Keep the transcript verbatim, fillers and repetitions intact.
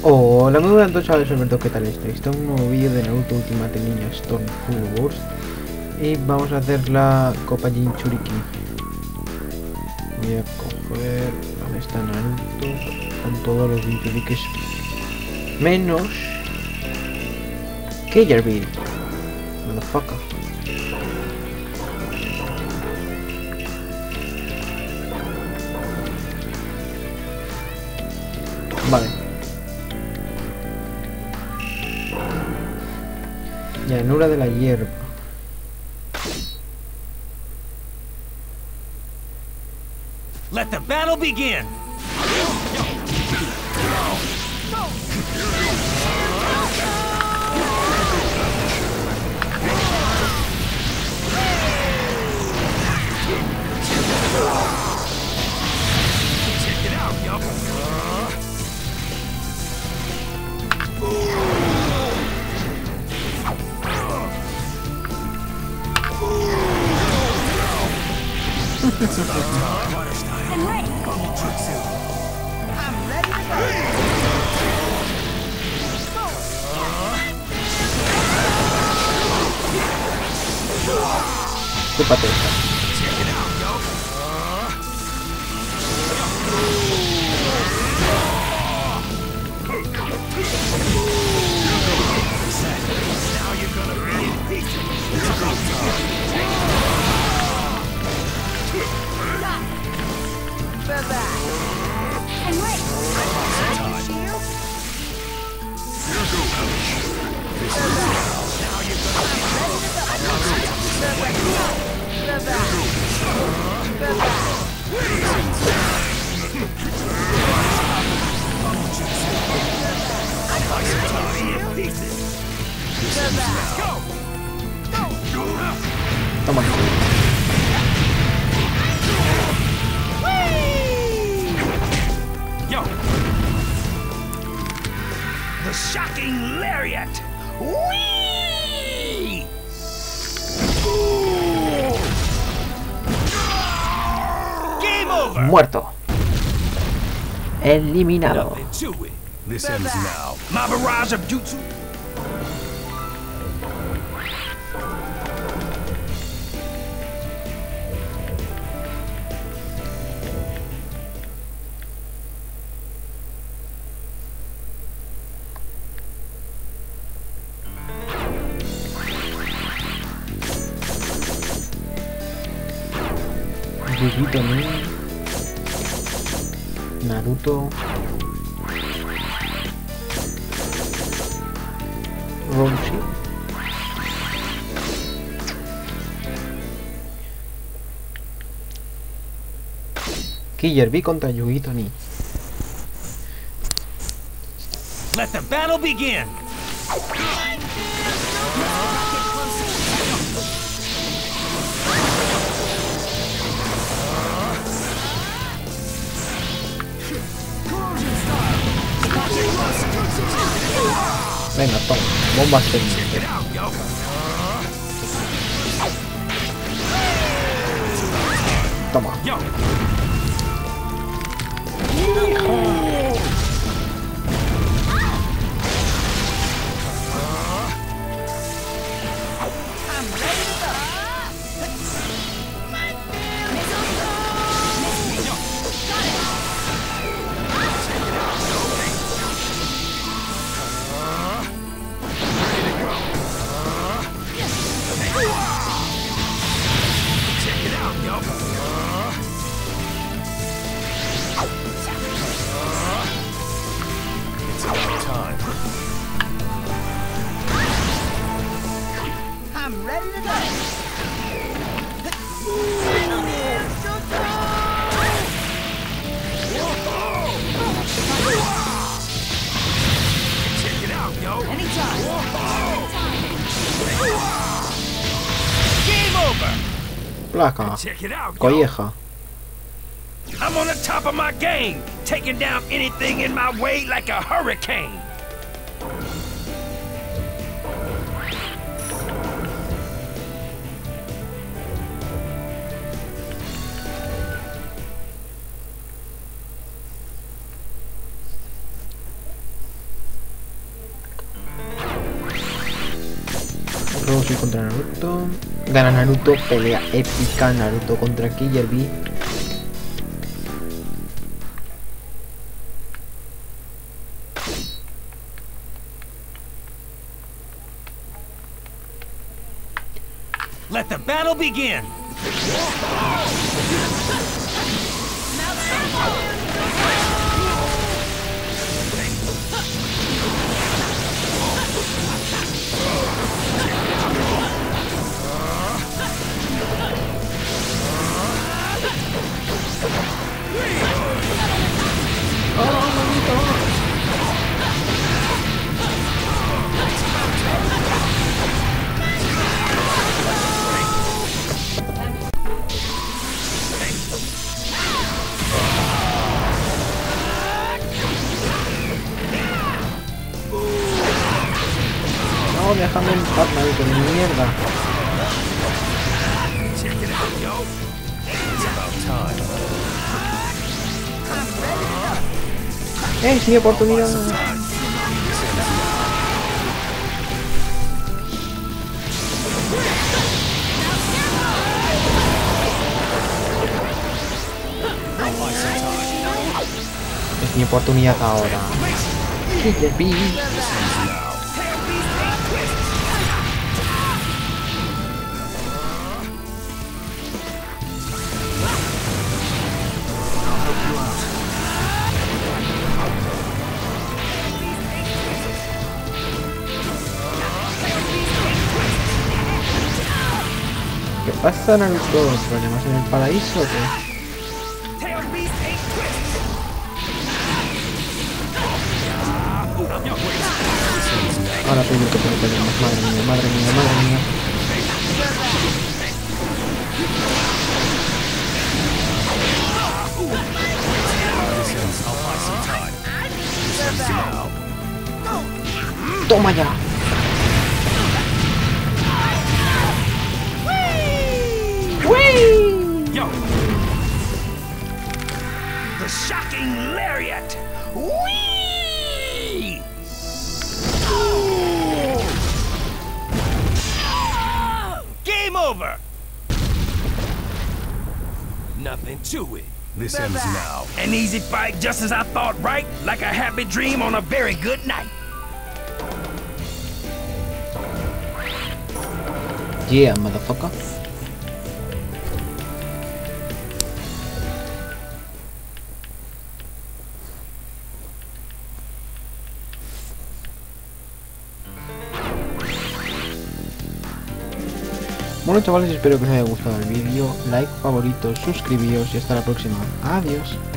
Hola, muy buenas noches, chavales, Alberto, ¿qué tal estáis? Está un nuevo vídeo de Naruto Ultimate Ninja Storm Full Burst y vamos a hacer la Copa Jinchuriki. Voy a coger... ¿dónde está Naruto? Con todos los Jinchurikis menos... Killer Bee. Motherfucker. Vale. Llanura de la hierba. Let the battle begin. Check it out, yo. And ready. I'm ready to go. Chúpate esta. Check it out, yo. Now you're gonna be in pieces. We're back. And ready. Toma. Yo! The shocking lariat! Whee! Game over! Muerto. Eliminado. Nothing to it. This ends now. My barrage of jutsu. Yugito ni Naruto Roshi Killer Bee contra Yugito ni. Let the battle begin! Venga, toma, bomba técnica. Get out, yo! Toma. Yo! I'm ready to go. Check it out, yo! It's about time. I'm ready to go. Check it out, yo! Anytime. Game over! Placa. Check it out, yo! Colleja. I'm on the top of my game, taking down anything in my way like a hurricane. Roshi contra Naruto. Gana Naruto, pelea épica Naruto contra Killer Bee. Let the battle begin. No, déjame en paz, Naruto, de mierda. Check it out, yo. It's about time. ¡Eh, es mi oportunidad! Es mi oportunidad ahora. Killer Bee. ¿Qué pasa, Naruto? ¿Problemas en el paraíso o qué? Ahora tengo que poner problemas, madre mía, madre mía, madre mía. ¡Toma ya! Yo! The shocking lariat! Whee! Game over! Nothing to it. This ends now. An easy fight, just as I thought, right? Like a happy dream on a very good night. Yeah, motherfucker. Bueno, chavales, espero que os haya gustado el vídeo. Like, favoritos, suscribíos y hasta la próxima. Adiós.